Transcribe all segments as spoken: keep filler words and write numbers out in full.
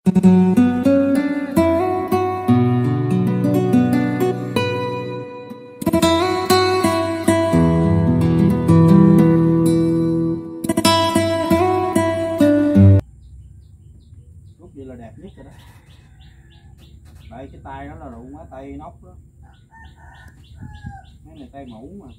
Rút vậy là đẹp nhất rồi đó. Đây cái tay nó là rụng á, tay nóc đó. Cái này tay mũ mà.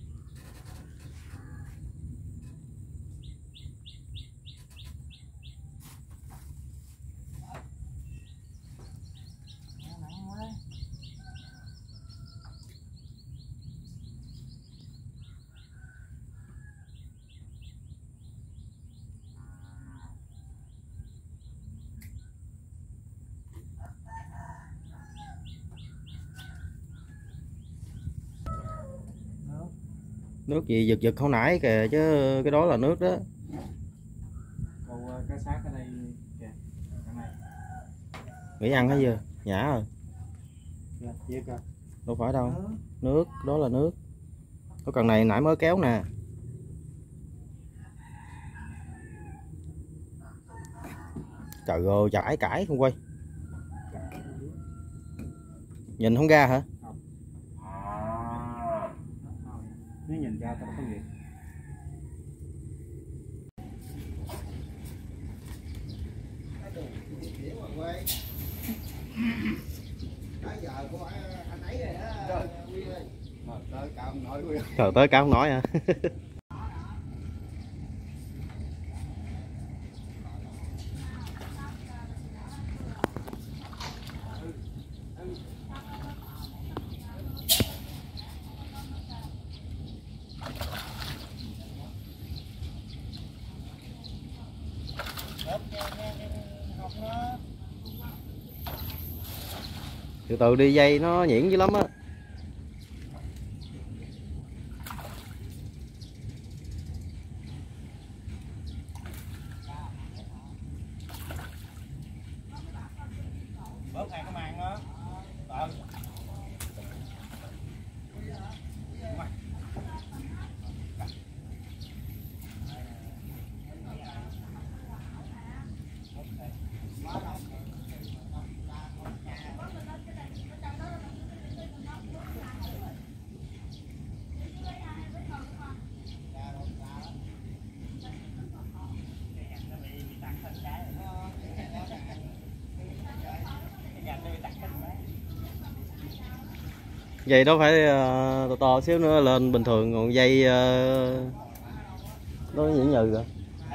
Nước gì giật giật không nãy kìa chứ cái đó là nước đó. Câu cá sát ở đây kìa. Này. Nghĩ ăn hết chưa? Nhả rồi. Kìa, kìa. Đâu phải đâu. Đó. Nước, đó là nước. Có cần này nãy mới kéo nè. Trời ơi, chải cãi không quay. Nhìn không ra hả? Không. Nếu nhìn ra tao không gì. Trời tới cao không nói hả? Từ từ đi, dây nó nhuyễn dữ lắm á. Bớt này có màng đó. Ờ. Dây đó phải uh, to to xíu nữa lên bình thường, còn dây uh, nó nhẫn nhừ rồi.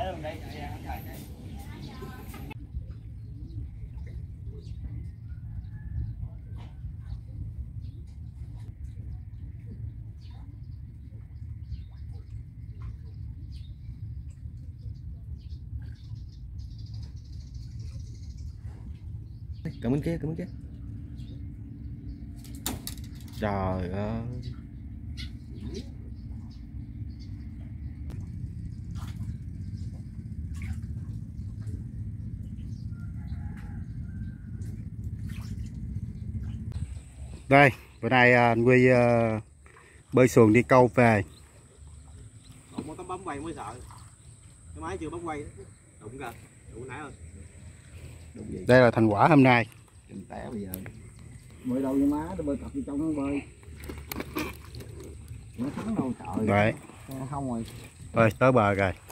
Cầm bên kia, cầm bên kia. Trời ơi. Đây, bữa nay anh Huy uh, bơi xuồng đi câu về. Không có bấm quay mới sợ. Cái máy chưa bấm quay. Đụng kìa, đụng nãy rồi. Đây là thành quả hôm nay. Té bây giờ. Bơi đâu với má, nó bơi cặp vô trong nó bơi. Nó thắng đâu trời. Đấy. Không rồi. Rồi tới bờ rồi.